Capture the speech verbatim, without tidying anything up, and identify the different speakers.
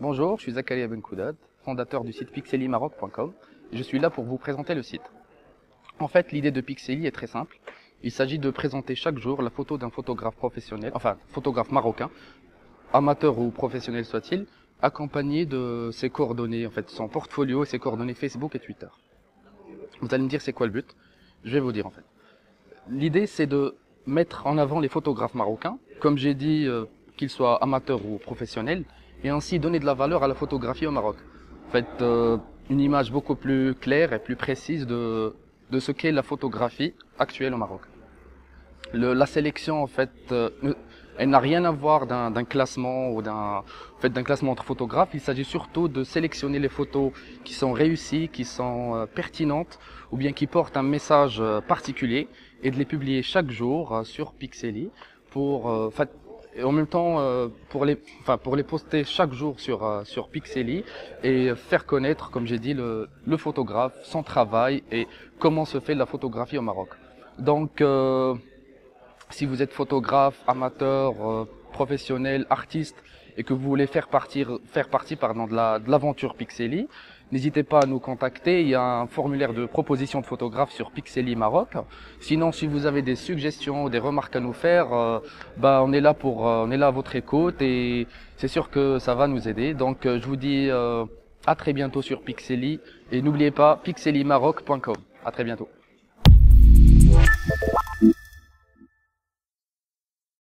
Speaker 1: Bonjour, je suis Zakaria Benkoudad, fondateur du site pixeli maroc point com et je suis là pour vous présenter le site. En fait, l'idée de Pixeli est très simple. Il s'agit de présenter chaque jour la photo d'un photographe professionnel, enfin photographe marocain, amateur ou professionnel soit-il, accompagné de ses coordonnées, en fait son portfolio et ses coordonnées Facebook et Twitter. Vous allez me dire c'est quoi le but? Je vais vous dire en fait. L'idée c'est de mettre en avant les photographes marocains, comme j'ai dit, euh, qu'ils soient amateurs ou professionnels, et ainsi donner de la valeur à la photographie au Maroc. En fait, euh, une image beaucoup plus claire et plus précise de, de ce qu'est la photographie actuelle au Maroc. Le, la sélection, en fait, euh, elle n'a rien à voir d'un d'un classement ou d'un en fait, d'un classement entre photographes. Il s'agit surtout de sélectionner les photos qui sont réussies, qui sont euh, pertinentes, ou bien qui portent un message euh, particulier, et de les publier chaque jour euh, sur Pixeli pour, euh, fait, et en même temps, euh, pour les, enfin, pour les poster chaque jour sur euh, sur Pixeli et faire connaître, comme j'ai dit, le, le photographe, son travail et comment se fait la photographie au Maroc. Donc euh, si vous êtes photographe, amateur, euh, professionnel, artiste et que vous voulez faire, partir, faire partie pardon, de la, de l'aventure Pixeli, n'hésitez pas à nous contacter. Il y a un formulaire de proposition de photographe sur Pixeli Maroc. Sinon, si vous avez des suggestions ou des remarques à nous faire, euh, bah, on est là pour, euh, on est là à votre écoute et c'est sûr que ça va nous aider. Donc, euh, je vous dis euh, à très bientôt sur Pixeli et n'oubliez pas pixeli maroc point com. À très bientôt.